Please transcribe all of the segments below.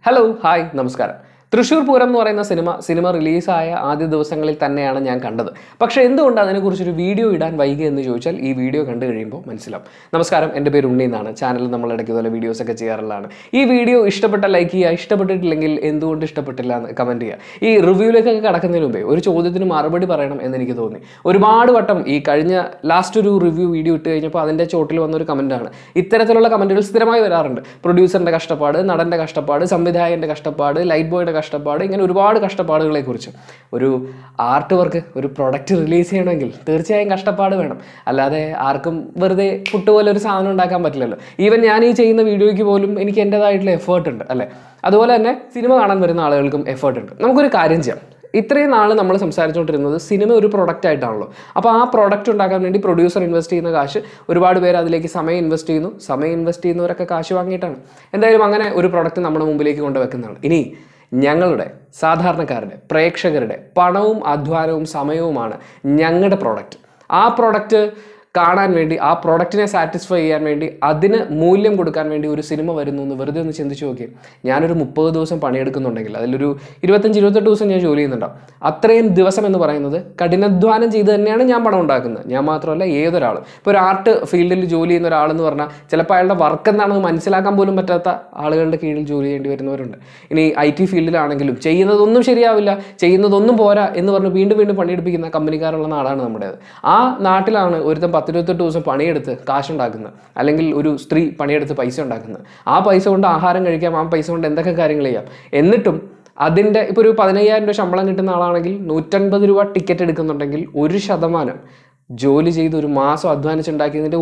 Hello hi നമസ്കാരം. തൃശ്ശൂർ പൂരം എന്ന് പറയുന്ന സിനിമ റിലീസായ ആദ്യ ദിവസങ്ങളിൽ തന്നെയാണ് ഞാൻ കണ്ടത്. പക്ഷേ എന്തുകൊണ്ട് അതിനെക്കുറിച്ചൊരു വീഡിയോ ഇടാൻ വൈകി എന്ന് ചോദിച്ചാൽ ഈ വീഡിയോ കണ്ടു കഴിയുമ്പോൾ മനസ്സിലാവും. നമസ്കാരം, എൻ്റെ പേര് ഉണ്ണി എന്നാണ്. ചാനലിൽ നമ്മൾ ഇടയ്ക്ക് പോലെ വീഡിയോസൊക്കെ ചെയ്യാറുള്ളതാണ്. ഈ വീഡിയോ ഇഷ്ടപ്പെട്ട ലൈക്ക് ചെയ്യുക, ഇഷ്ടപ്പെട്ടിട്ടില്ലെങ്കിൽ എന്തുകൊണ്ട് ഇഷ്ടപ്പെട്ടില്ല എന്ന് കമൻറ്റ് ചെയ്യുക. ഈ റിവ്യൂവിലേക്കൊക്കെ കടക്കുന്നതിന് മുമ്പേ ഒരു ചോദ്യത്തിന് മറുപടി പറയണം എന്നെനിക്ക് തോന്നി. ഒരുപാട് വട്ടം ഈ കഴിഞ്ഞ ലാസ്റ്റ് ഒരു റിവ്യൂ വീഡിയോ ഇട്ട് കഴിഞ്ഞപ്പോൾ അതിൻ്റെ ചോട്ടിൽ വന്നൊരു കമൻറ്റാണ്. ഇത്തരത്തിലുള്ള കമൻറ്റുകൾ സ്ഥിരമായി വരാറുണ്ട്. പ്രൊഡ്യൂസറിൻ്റെ കഷ്ടപ്പാട്, നടൻ്റെ കഷ്ടപ്പാട്, സംവിധായകൻ്റെ കഷ്ടപ്പാട്, ലൈറ്റ് ബോയുടെ കഷ്ടപ്പാട്, ഇങ്ങനെ ഒരുപാട് കഷ്ടപ്പാടുകളെക്കുറിച്ച്. ഒരു ആർട്ട് വർക്ക്, ഒരു പ്രൊഡക്റ്റ് റിലീസ് ചെയ്യണമെങ്കിൽ തീർച്ചയായും കഷ്ടപ്പാട് വേണം. അല്ലാതെ ആർക്കും വെറുതെ പുട്ടുപോലെ ഒരു സാധനം ഉണ്ടാക്കാൻ പറ്റില്ലല്ലോ. ഈവൻ ഞാൻ ഈ ചെയ്യുന്ന വീഡിയോയ്ക്ക് പോലും എനിക്ക് എൻ്റെതായിട്ടുള്ള എഫേർട്ട് ഉണ്ട് അല്ലേ. അതുപോലെ തന്നെ സിനിമ കാണാൻ വരുന്ന ആളുകൾക്കും എഫേർട്ട് ഉണ്ട്. നമുക്കൊരു കാര്യം ചെയ്യാം. ഇത്രയും നാൾ നമ്മൾ സംസാരിച്ചുകൊണ്ടിരുന്നത് സിനിമ ഒരു പ്രൊഡക്റ്റ് ആയിട്ടാണല്ലോ. അപ്പോൾ ആ പ്രൊഡക്റ്റ് ഉണ്ടാക്കാൻ വേണ്ടി പ്രൊഡ്യൂസർ ഇൻവെസ്റ്റ് ചെയ്യുന്ന കാശ്, ഒരുപാട് പേര് അതിലേക്ക് സമയം ഇൻവെസ്റ്റ് ചെയ്യുന്നവരൊക്കെ കാശ് വാങ്ങിയിട്ടാണ് എന്തായാലും അങ്ങനെ ഒരു പ്രൊഡക്റ്റ് നമ്മുടെ മുമ്പിലേക്ക് കൊണ്ടുവെക്കുന്നതാണ്. ഇനി ഞങ്ങളുടെ സാധാരണക്കാരുടെ, പ്രേക്ഷകരുടെ പണവും അധ്വാനവും സമയവുമാണ് ഞങ്ങളുടെ പ്രൊഡക്റ്റ്. ആ പ്രൊഡക്റ്റ് കാണാൻ വേണ്ടി, ആ പ്രൊഡക്റ്റിനെ സാറ്റിസ്ഫൈ ചെയ്യാൻ വേണ്ടി, അതിന് മൂല്യം കൊടുക്കാൻ വേണ്ടി ഒരു സിനിമ വരുന്നു എന്ന് വെറുതെ ഒന്ന് ചിന്തിച്ച് നോക്കി. ഞാനൊരു 30 ദിവസം പണിയെടുക്കുന്നുണ്ടെങ്കിൽ അതിലൊരു 25-28 ദിവസം ഞാൻ ജോലി ചെയ്യുന്നുണ്ടാവും. അത്രയും ദിവസം എന്ന് പറയുന്നത് കഠിനാധ്വാനം ചെയ്ത് തന്നെയാണ് ഞാൻ പണം ഉണ്ടാക്കുന്നത്. ഞാൻ മാത്രമല്ല, ഏതൊരാളും. ഇപ്പോൾ ഒരു ആർട്ട് ഫീൽഡിൽ ജോലി ചെയ്യുന്ന ഒരാളെന്ന് പറഞ്ഞാൽ ചിലപ്പോൾ അയാളുടെ വർക്ക് എന്താണെന്ന് മനസ്സിലാക്കാൻ പോലും പറ്റാത്ത ആളുകളുടെ കീഴിൽ ജോലി ചെയ്യേണ്ടി വരുന്നവരുണ്ട്. ഇനി IT ഫീൽഡിലാണെങ്കിലും ചെയ്യുന്നതൊന്നും ശരിയാവില്ല, ചെയ്യുന്നതൊന്നും പോരാ എന്ന് പറഞ്ഞ് വീണ്ടും വീണ്ടും പണിയെടുപ്പിക്കുന്ന കമ്പനിക്കാരുള്ള നാടാണ് നമ്മുടേത്. ആ നാട്ടിലാണ് ഒരുത്തൻ 10-28 ദിവസം പണിയെടുത്ത് കാശുണ്ടാക്കുന്നത്, അല്ലെങ്കിൽ ഒരു സ്ത്രീ പണിയെടുത്ത് പൈസ ഉണ്ടാക്കുന്നത്. ആ പൈസ കൊണ്ട് ആഹാരം കഴിക്കാം, ആ പൈസ കൊണ്ട് എന്തൊക്കെ കാര്യങ്ങൾ ചെയ്യാം. എന്നിട്ടും അതിൻ്റെ ഇപ്പോൾ ഒരു 15,000 രൂപ ശമ്പളം കിട്ടുന്ന ആളാണെങ്കിൽ 150 രൂപ ടിക്കറ്റ് എടുക്കുന്നുണ്ടെങ്കിൽ 1% ജോലി ചെയ്ത് ഒരു മാസം അധ്വാനിച്ചുണ്ടാക്കിയതിൻ്റെ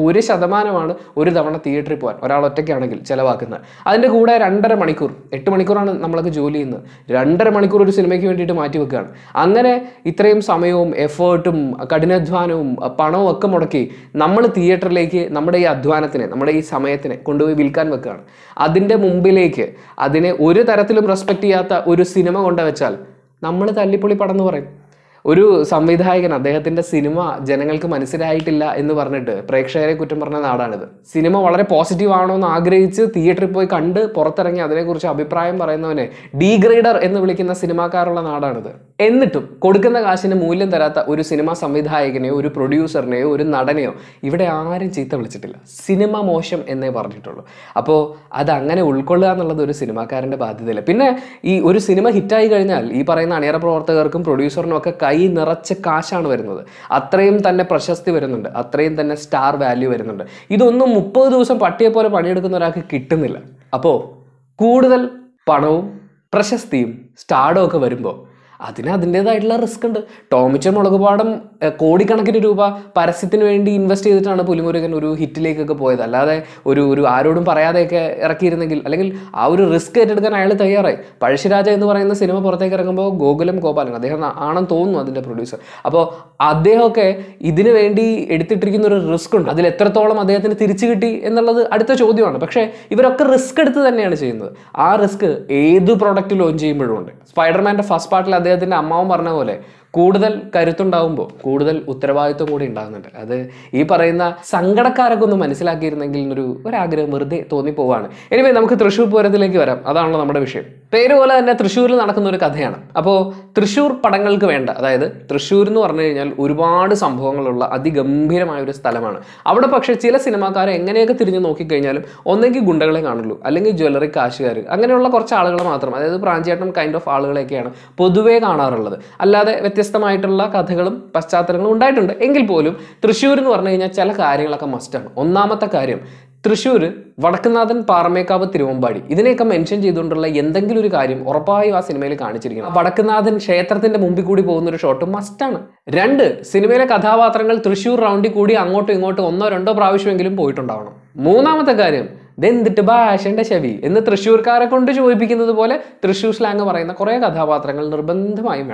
1% ഒരു തവണ തിയേറ്ററിൽ പോകാൻ ഒരാൾ ഒറ്റയ്ക്കാണെങ്കിൽ ചിലവാക്കുന്നത്. അതിൻ്റെ കൂടെ 2.5 മണിക്കൂർ, 8 മണിക്കൂറാണ് നമ്മളൊക്കെ ജോലി ചെയ്യുന്നത്. 2.5 മണിക്കൂർ ഒരു സിനിമയ്ക്ക് വേണ്ടിയിട്ട് മാറ്റി വെക്കുകയാണ്. അങ്ങനെ ഇത്രയും സമയവും എഫേർട്ടും കഠിനാധ്വാനവും പണവും ഒക്കെ മുടക്കി നമ്മൾ തിയേറ്ററിലേക്ക് നമ്മുടെ ഈ അധ്വാനത്തിനെ, നമ്മുടെ ഈ സമയത്തിനെ കൊണ്ടുപോയി വിൽക്കാൻ വെക്കുകയാണ്. അതിൻ്റെ മുമ്പിലേക്ക് അതിനെ ഒരു തരത്തിലും റെസ്പെക്റ്റ് ചെയ്യാത്ത ഒരു സിനിമ കൊണ്ടുവച്ചാൽ നമ്മൾ തല്ലിപ്പൊളി പടം എന്ന് പറയും. ഒരു സംവിധായകൻ അദ്ദേഹത്തിൻ്റെ സിനിമ ജനങ്ങൾക്ക് മനസ്സിലായിട്ടില്ല എന്ന് പറഞ്ഞിട്ട് പ്രേക്ഷകരെ കുറ്റം പറഞ്ഞ നാടാണിത്. സിനിമ വളരെ പോസിറ്റീവ് ആണോ എന്ന് ആഗ്രഹിച്ച് തിയേറ്ററിൽ പോയി കണ്ട് പുറത്തിറങ്ങി അതിനെക്കുറിച്ച് അഭിപ്രായം പറയുന്നവനെ ഡീഗ്രേഡർ എന്ന് വിളിക്കുന്ന സിനിമാക്കാരുള്ള നാടാണിത്. എന്നിട്ടും കൊടുക്കുന്ന കാശിന് മൂല്യം തരാത്ത ഒരു സിനിമാ സംവിധായകനെയോ ഒരു പ്രൊഡ്യൂസറിനെയോ ഒരു നടനെയോ ഇവിടെ ആരും ചീത്ത വിളിച്ചിട്ടില്ല. സിനിമ മോശം എന്നേ പറഞ്ഞിട്ടുള്ളൂ. അപ്പോൾ അതങ്ങനെ ഉൾക്കൊള്ളുക എന്നുള്ളത് ഒരു സിനിമാക്കാരൻ്റെ ബാധ്യതയില്ല. പിന്നെ ഈ ഒരു സിനിമ ഹിറ്റായി കഴിഞ്ഞാൽ ഈ പറയുന്ന അണിയറ പ്രവർത്തകർക്കും പ്രൊഡ്യൂസറിനും ഒക്കെ കൈ നിറച്ച് കാശാണ് വരുന്നത്. അത്രയും തന്നെ പ്രശസ്തി വരുന്നുണ്ട്, അത്രയും തന്നെ സ്റ്റാർ വാല്യൂ വരുന്നുണ്ട്. ഇതൊന്നും 30 ദിവസം പട്ടിയെ പോലെ പണിയെടുക്കുന്ന ഒരാൾക്ക് കിട്ടുന്നില്ല. അപ്പോൾ കൂടുതൽ പണവും പ്രശസ്തിയും സ്റ്റാർഡും ഒക്കെ വരുമ്പോൾ അതിൻ്റേതായിട്ടുള്ള റിസ്ക് ഉണ്ട്. ടോമിച്ച മുളകുപാടം കോടിക്കണക്കിന് രൂപ പരസ്യത്തിന് വേണ്ടി ഇൻവെസ്റ്റ് ചെയ്തിട്ടാണ് പുലിമുരുകൻ ഒരു ഹിറ്റിലേക്കൊക്കെ പോയത്. അല്ലാതെ ഒരു ആരോടും പറയാതെയൊക്കെ ഇറക്കിയിരുന്നെങ്കിൽ, അല്ലെങ്കിൽ ആ ഒരു റിസ്ക് ഏറ്റെടുക്കാൻ അയാൾ തയ്യാറായി. പഴശ്ശിരാജ എന്ന് പറയുന്ന സിനിമ പുറത്തേക്ക് ഇറങ്ങുമ്പോൾ ഗോകുലം ഗോപാലൻ, അദ്ദേഹം ആണെന്ന് തോന്നുന്നു അതിൻ്റെ പ്രൊഡ്യൂസർ. അപ്പോൾ അദ്ദേഹമൊക്കെ ഇതിനു വേണ്ടി എടുത്തിട്ടിരിക്കുന്ന ഒരു റിസ്ക് ഉണ്ട്. അതിൽ എത്രത്തോളം അദ്ദേഹത്തിന് തിരിച്ചു കിട്ടി എന്നുള്ളത് അടുത്ത ചോദ്യമാണ്. പക്ഷേ ഇവരൊക്കെ റിസ്ക് എടുത്ത് തന്നെയാണ് ചെയ്യുന്നത്. ആ റിസ്ക് ഏത് പ്രോഡക്റ്റ് ലോഞ്ച് ചെയ്യുമ്പോഴും ഉണ്ട്. സ്പൈഡർമാൻ്റെ ഫസ്റ്റ് പാർട്ടിൽ അദ്ദേഹത്തിൻ്റെ അമ്മാവൻ പറഞ്ഞ പോലെ കൂടുതൽ കരുത്തുണ്ടാകുമ്പോൾ കൂടുതൽ ഉത്തരവാദിത്വം കൂടി ഉണ്ടാകുന്നുണ്ട്. അത് ഈ പറയുന്ന സങ്കടക്കാരൊക്കെ ഒന്ന് മനസ്സിലാക്കിയിരുന്നെങ്കിൽ ഒരാഗ്രഹം വെറുതെ തോന്നിപ്പോവാണ്. എനിവേ, നമുക്ക് തൃശ്ശൂർ പൂരത്തിലേക്ക് വരാം. അതാണല്ലോ നമ്മുടെ വിഷയം. പേര് പോലെ തന്നെ തൃശ്ശൂരിൽ നടക്കുന്ന ഒരു കഥയാണ്. അപ്പോൾ തൃശ്ശൂർ പടങ്ങൾക്ക് വേണ്ട, അതായത് തൃശ്ശൂർ എന്ന് പറഞ്ഞു കഴിഞ്ഞാൽ ഒരുപാട് സംഭവങ്ങളുള്ള അതിഗംഭീരമായ ഒരു സ്ഥലമാണ്. അവിടെ പക്ഷേ ചില സിനിമാക്കാരെ എങ്ങനെയൊക്കെ തിരിഞ്ഞ് നോക്കിക്കഴിഞ്ഞാലും ഒന്നെങ്കിൽ ഗുണ്ടകളെ കാണുള്ളൂ, അല്ലെങ്കിൽ ജ്വല്ലറി കാശുകാർ, അങ്ങനെയുള്ള കുറച്ച് ആളുകൾ മാത്രം, അതായത് പ്രാഞ്ചേട്ടൻ കൈൻഡ് ഓഫ് ആളുകളെയൊക്കെയാണ് പൊതുവേ കാണാറുള്ളത്. അല്ലാതെ വ്യത്യസ്തമായിട്ടുള്ള കഥകളും പശ്ചാത്തലങ്ങളും ഉണ്ടായിട്ടുണ്ട്. എങ്കിൽ പോലും തൃശ്ശൂർ എന്ന് പറഞ്ഞു കഴിഞ്ഞാൽ ചില കാര്യങ്ങളൊക്കെ മസ്റ്റാണ്. ഒന്നാമത്തെ കാര്യം, തൃശ്ശൂർ വടക്കുന്നാഥൻ, പാറമേക്കാവ്, തിരുവമ്പാടി ഇതിനെയൊക്കെ മെൻഷൻ ചെയ്തുകൊണ്ടുള്ള എന്തെങ്കിലും ഒരു കാര്യം ഉറപ്പായും ആ സിനിമയിൽ കാണിച്ചിരിക്കണം. വടക്കുന്നാഥൻ ക്ഷേത്രത്തിന്റെ മുമ്പിൽ കൂടി പോകുന്ന ഒരു ഷോട്ട് മസ്റ്റാണ്. 2, സിനിമയിലെ കഥാപാത്രങ്ങൾ തൃശ്ശൂർ റൗണ്ടിൽ കൂടി അങ്ങോട്ടും ഇങ്ങോട്ടും 1-2 പ്രാവശ്യമെങ്കിലും പോയിട്ടുണ്ടാവണം. മൂന്നാമത്തെ കാര്യം, ഇതെന്തിട്ട് ഭാഷന്റെ ചെവി എന്ന് തൃശ്ശൂർക്കാരെ കൊണ്ട് ചോദിപ്പിക്കുന്നത് പോലെ തൃശ്ശൂർ സ്ലാങ് പറയുന്ന കുറേ കഥാപാത്രങ്ങൾ നിർബന്ധമായും വേണം.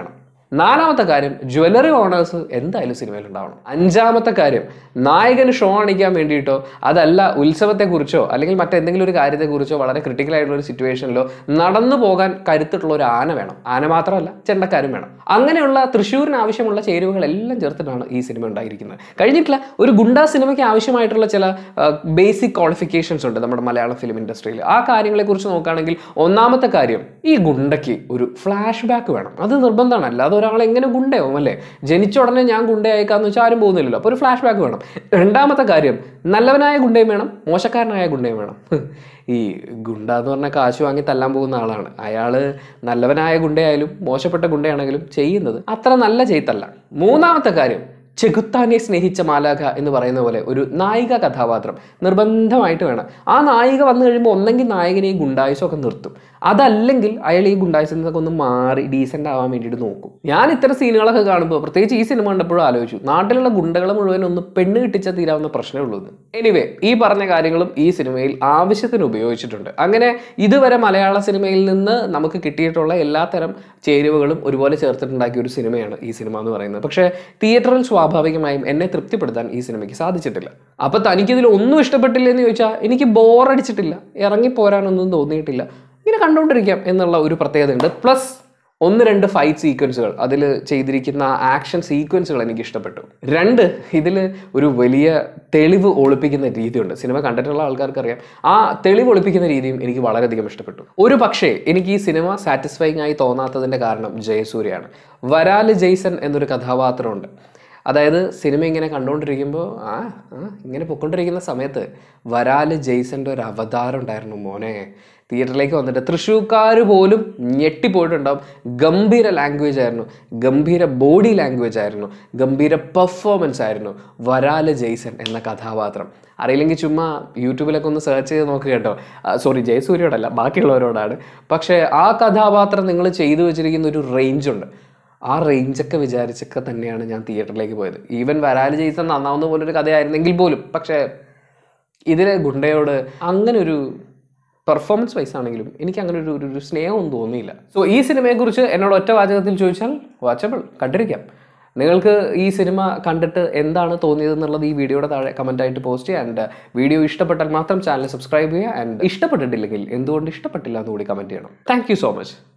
നാലാമത്തെ കാര്യം, ജ്വല്ലറി ഓണേഴ്സ് എന്തായാലും സിനിമയിൽ ഉണ്ടാവണം. അഞ്ചാമത്തെ കാര്യം, നായകന് ഷോ അണിക്കാൻ വേണ്ടിയിട്ടോ അതല്ല ഉത്സവത്തെക്കുറിച്ചോ അല്ലെങ്കിൽ മറ്റെന്തെങ്കിലും ഒരു കാര്യത്തെക്കുറിച്ചോ വളരെ ക്രിട്ടിക്കൽ ആയിട്ടുള്ള ഒരു സിറ്റുവേഷനിലോ നടന്നു പോകാൻ കരുത്തിട്ടുള്ള ഒരു ആന വേണം. ആന മാത്രമല്ല, ചെണ്ടക്കാരും വേണം. അങ്ങനെയുള്ള തൃശ്ശൂരിന് ആവശ്യമുള്ള ചേരുവകളെല്ലാം ചേർത്തിട്ടാണ് ഈ സിനിമ ഉണ്ടായിരിക്കുന്നത്. കഴിഞ്ഞിട്ടില്ല, ഒരു ഗുണ്ടാ സിനിമയ്ക്ക് ആവശ്യമായിട്ടുള്ള ചില ബേസിക് ക്വാളിഫിക്കേഷൻസ് ഉണ്ട് നമ്മുടെ മലയാളം ഫിലിം ഇൻഡസ്ട്രിയിൽ. ആ കാര്യങ്ങളെക്കുറിച്ച് നോക്കുകയാണെങ്കിൽ ഒന്നാമത്തെ കാര്യം, ഈ ഗുണ്ടയ്ക്ക് ഒരു ഫ്ലാഷ് ബാക്ക് വേണം. അത് നിർബന്ധമാണ്. അല്ലാതെ ഒരാൾ എങ്ങനെ ഗുണ്ടയാവും അല്ലേ? ജനിച്ച ഉടനെ ഞാൻ ഗുണ്ടയായിക്കാന്ന് വെച്ചാൽ ആരും പോകുന്നില്ലല്ലോ. അപ്പോൾ ഒരു ഫ്ലാഷ് ബാക്ക് വേണം. രണ്ടാമത്തെ കാര്യം, നല്ലവനായ ഗുണ്ടയും വേണം, മോശക്കാരനായ ഗുണ്ടയും വേണം. ഈ ഗുണ്ട എന്ന് പറഞ്ഞാൽ കാശ് വാങ്ങി തല്ലാൻ പോകുന്ന ആളാണ്. അയാൾ നല്ലവനായ ഗുണ്ടയായാലും മോശപ്പെട്ട ഗുണ്ടയാണെങ്കിലും ചെയ്യുന്നത് അത്ര നല്ല ചെയ്തല്ല. മൂന്നാമത്തെ കാര്യം, ചെകുത്താനെ സ്നേഹിച്ച മാലാഖ എന്ന് പറയുന്ന പോലെ ഒരു നായിക കഥാപാത്രം നിർബന്ധമായിട്ട് വേണം. ആ നായിക വന്നു കഴിയുമ്പോൾ ഒന്നെങ്കിൽ നായകനെ ഈ ഗുണ്ടായുസമൊക്കെ നിർത്തും, അതല്ലെങ്കിൽ അയാൾ ഈ ഗുണ്ടായുസിൽ നിന്നൊക്കെ ഒന്ന് മാറി ഡീസൻ്റ് ആവാൻ വേണ്ടിയിട്ട് നോക്കും. ഞാൻ ഇത്തരം സീനുകളൊക്കെ കാണുമ്പോൾ, പ്രത്യേകിച്ച് ഈ സിനിമ കണ്ടപ്പോഴും ആലോചിച്ചു, നാട്ടിലുള്ള ഗുണ്ടകളെ മുഴുവൻ ഒന്ന് പെണ്ണ് കിട്ടിച്ചാൽ തീരാവുന്ന പ്രശ്നമേ ഉള്ളൂ. എനിവേ, ഈ പറഞ്ഞ കാര്യങ്ങളും ഈ സിനിമയിൽ ആവശ്യത്തിന് ഉപയോഗിച്ചിട്ടുണ്ട്. അങ്ങനെ ഇതുവരെ മലയാള സിനിമയിൽ നിന്ന് നമുക്ക് കിട്ടിയിട്ടുള്ള എല്ലാത്തരം ചേരുവകളും ഒരുപോലെ ചേർത്തിട്ടുണ്ടാക്കിയ ഒരു സിനിമയാണ് ഈ സിനിമ എന്ന് പറയുന്നത്. പക്ഷേ തിയേറ്ററിൽ സ്വാഭാവികമായും എന്നെ തൃപ്തിപ്പെടുത്താൻ ഈ സിനിമയ്ക്ക് സാധിച്ചിട്ടില്ല. അപ്പോൾ തനിക്കിതിൽ ഒന്നും ഇഷ്ടപ്പെട്ടില്ല എന്ന് ചോദിച്ചാൽ എനിക്ക് ബോറടിച്ചിട്ടില്ല, ഇറങ്ങിപ്പോരാനൊന്നും തോന്നിയിട്ടില്ല, ഇങ്ങനെ കണ്ടുകൊണ്ടിരിക്കാം എന്നുള്ള ഒരു പ്രത്യേകത ഉണ്ട്. പ്ലസ് 1-2 ഫൈറ്റ് സീക്വൻസുകൾ, അതിൽ ചെയ്തിരിക്കുന്ന ആക്ഷൻ സീക്വൻസുകൾ എനിക്ക് ഇഷ്ടപ്പെട്ടു. 2, ഇതിൽ ഒരു വലിയ തെളിവ് ഒളിപ്പിക്കുന്ന രീതിയുണ്ട്. സിനിമ കണ്ടിട്ടുള്ള ആൾക്കാർക്കറിയാം, ആ തെളിവ് ഒളിപ്പിക്കുന്ന രീതിയും എനിക്ക് വളരെയധികം ഇഷ്ടപ്പെട്ടു. ഒരു പക്ഷേ എനിക്ക് ഈ സിനിമ സാറ്റിസ്ഫൈങ് ആയി തോന്നാത്തതിൻ്റെ കാരണം ജയസൂര്യയാണ്. വരാല് ജെയ്സൺ എന്നൊരു കഥാപാത്രമുണ്ട്. അതായത് സിനിമ ഇങ്ങനെ കണ്ടുകൊണ്ടിരിക്കുമ്പോൾ ഇങ്ങനെ പൊയ്ക്കൊണ്ടിരിക്കുന്ന സമയത്ത് വരാല് ജെയ്സൻ്റെ ഒരു അവതാരം ഉണ്ടായിരുന്നു മോനെ. തിയേറ്ററിലേക്ക് വന്നിട്ട് തൃശ്ശൂർക്കാർ പോലും ഞെട്ടിപ്പോയിട്ടുണ്ടാവും. ഗംഭീര ലാംഗ്വേജ് ആയിരുന്നു, ഗംഭീര ബോഡി ലാംഗ്വേജ് ആയിരുന്നു, ഗംഭീര പെർഫോമൻസ് ആയിരുന്നു വരാല് ജെയ്സൺ എന്ന കഥാപാത്രം. അറിയില്ലെങ്കിൽ ചുമ്മാ യൂട്യൂബിലൊക്കെ ഒന്ന് സെർച്ച് ചെയ്ത് നോക്കുക കേട്ടോ. സോറി, ജയസൂര്യയോടല്ല, ബാക്കിയുള്ളവരോടാണ്. പക്ഷേ ആ കഥാപാത്രം നിങ്ങൾ ചെയ്തു വെച്ചിരിക്കുന്ന ഒരു റേഞ്ചുണ്ട്. ആ റേഞ്ചൊക്കെ വിചാരിച്ചൊക്കെ തന്നെയാണ് ഞാൻ തിയേറ്ററിലേക്ക് പോയത്. ഈവൻ വരാല് ജെയ്സൺ നന്നാവുന്ന പോലൊരു കഥയായിരുന്നെങ്കിൽ പോലും. പക്ഷേ ഇതിലെ ഗുണ്ടയോട് അങ്ങനെ ഒരു പെർഫോമൻസ് വൈസ് ആണെങ്കിലും എനിക്ക് അങ്ങനെ ഒരു സ്നേഹമൊന്നും തോന്നിയില്ല. സോ ഈ സിനിമയെക്കുറിച്ച് എന്നോട് ഒറ്റ വാചകത്തിൽ ചോദിച്ചാൽ വാച്ചബിൾ, കണ്ടിരിക്കാം. നിങ്ങൾക്ക് ഈ സിനിമ കണ്ടിട്ട് എന്താണ് തോന്നിയതെന്നുള്ളത് ഈ വീഡിയോയുടെ താഴെ കമൻറ്റായിട്ട് പോസ്റ്റ് ചെയ്യുക. ആൻഡ് വീഡിയോ ഇഷ്ടപ്പെട്ടാൽ മാത്രം ചാനൽ സബ്സ്ക്രൈബ് ചെയ്യുക. ആൻഡ് ഇഷ്ടപ്പെട്ടിട്ടില്ലെങ്കിൽ എന്തുകൊണ്ട് ഇഷ്ടപ്പെട്ടില്ല എന്ന് കൂടി കമൻറ്റ് ചെയ്യണം. Thank you so much.